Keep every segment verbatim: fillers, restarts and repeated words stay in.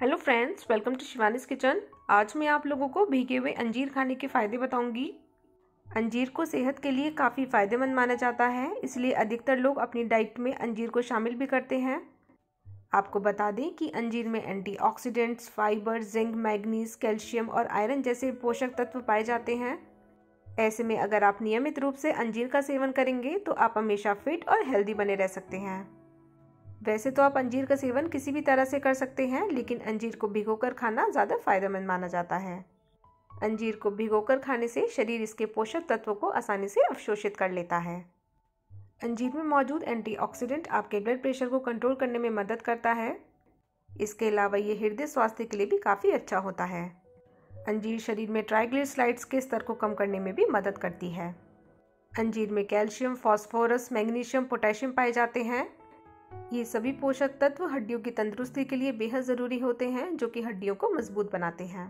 Hello friends, welcome to Shivani's kitchen. आज मैं आप लोगों को भीगे हुए अंजीर खाने के फ़ायदे बताऊंगी। अंजीर को सेहत के लिए काफ़ी फ़ायदेमंद माना जाता है, इसलिए अधिकतर लोग अपनी डाइट में अंजीर को शामिल भी करते हैं। आपको बता दें कि अंजीर में antioxidants, fibre, zinc, manganese, calcium और आयरन जैसे पोषक तत्व पाए जाते हैं। ऐसे में अगर आप नियमित रूप से अंजीर का सेवन करेंगे तो आप हमेशा फिट और हेल्दी बने रह सकते हैं। वैसे तो आप अंजीर का सेवन किसी भी तरह से कर सकते हैं, लेकिन अंजीर को भिगोकर खाना ज़्यादा फायदेमंद माना जाता है। अंजीर को भिगोकर खाने से शरीर इसके पोषक तत्वों को आसानी से अवशोषित कर लेता है। अंजीर में मौजूद एंटीऑक्सीडेंट आपके ब्लड प्रेशर को कंट्रोल करने में मदद करता है। इसके अलावा ये हृदय स्वास्थ्य के लिए भी काफ़ी अच्छा होता है। अंजीर शरीर में ट्राइग्लिसराइड्स के स्तर को कम करने में भी मदद करती है। अंजीर में कैल्शियम, फास्फोरस, मैग्नीशियम, पोटेशियम पाए जाते हैं। ये सभी पोषक तत्व हड्डियों की तंदुरुस्ती के लिए बेहद ज़रूरी होते हैं, जो कि हड्डियों को मजबूत बनाते हैं।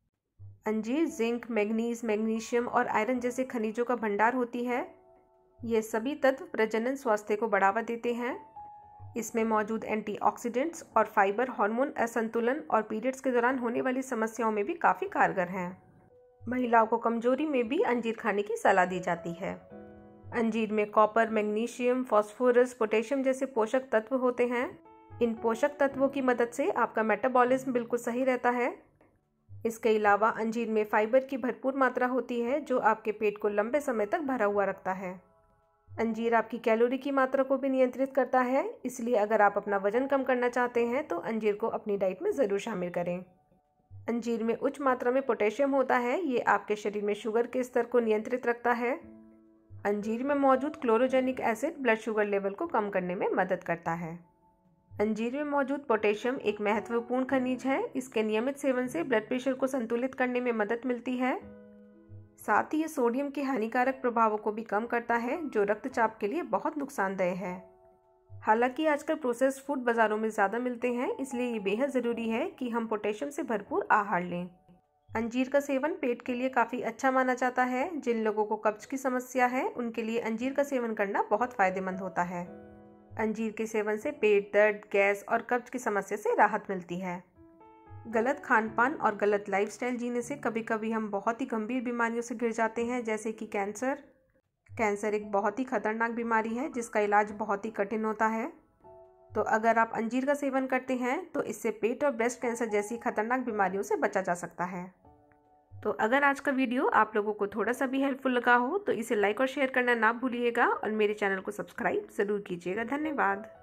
अंजीर जिंक, मैग्नीज, मैग्नीशियम और आयरन जैसे खनिजों का भंडार होती है। ये सभी तत्व प्रजनन स्वास्थ्य को बढ़ावा देते हैं। इसमें मौजूद एंटीऑक्सीडेंट्स और फाइबर हार्मोन असंतुलन और पीरियड्स के दौरान होने वाली समस्याओं में भी काफ़ी कारगर हैं। महिलाओं को कमजोरी में भी अंजीर खाने की सलाह दी जाती है। अंजीर में कॉपर, मैग्नीशियम, फास्फोरस, पोटेशियम जैसे पोषक तत्व होते हैं। इन पोषक तत्वों की मदद से आपका मेटाबॉलिज्म बिल्कुल सही रहता है। इसके अलावा अंजीर में फाइबर की भरपूर मात्रा होती है, जो आपके पेट को लंबे समय तक भरा हुआ रखता है। अंजीर आपकी कैलोरी की मात्रा को भी नियंत्रित करता है, इसलिए अगर आप अपना वजन कम करना चाहते हैं तो अंजीर को अपनी डाइट में ज़रूर शामिल करें। अंजीर में उच्च मात्रा में पोटेशियम होता है, ये आपके शरीर में शुगर के स्तर को नियंत्रित रखता है। अंजीर में मौजूद chlorogenic acid blood sugar level को कम करने में मदद करता है। अंजीर में मौजूद पोटेशियम एक महत्वपूर्ण खनिज है। इसके नियमित सेवन से ब्लड प्रेशर को संतुलित करने में मदद मिलती है। साथ ही ये सोडियम के हानिकारक प्रभावों को भी कम करता है, जो रक्तचाप के लिए बहुत नुकसानदेह है। हालांकि आजकल प्रोसेस्ड फूड बाज़ारों में ज़्यादा मिलते हैं, इसलिए ये बेहद ज़रूरी है कि हम पोटेशियम से भरपूर आहार लें। अंजीर का सेवन पेट के लिए काफ़ी अच्छा माना जाता है। जिन लोगों को कब्ज की समस्या है, उनके लिए अंजीर का सेवन करना बहुत फ़ायदेमंद होता है। अंजीर के सेवन से पेट दर्द, गैस और कब्ज की समस्या से राहत मिलती है। गलत खान-पान और गलत लाइफस्टाइल जीने से कभी कभी हम बहुत ही गंभीर बीमारियों से घिर जाते हैं, जैसे कि कैंसर। कैंसर एक बहुत ही खतरनाक बीमारी है, जिसका इलाज बहुत ही कठिन होता है। तो अगर आप अंजीर का सेवन करते हैं तो इससे पेट और ब्रेस्ट कैंसर जैसी खतरनाक बीमारियों से बचा जा सकता है। तो अगर आज का वीडियो आप लोगों को थोड़ा सा भी हेल्पफुल लगा हो तो इसे लाइक और शेयर करना ना भूलिएगा और मेरे चैनल को सब्सक्राइब ज़रूर कीजिएगा। धन्यवाद।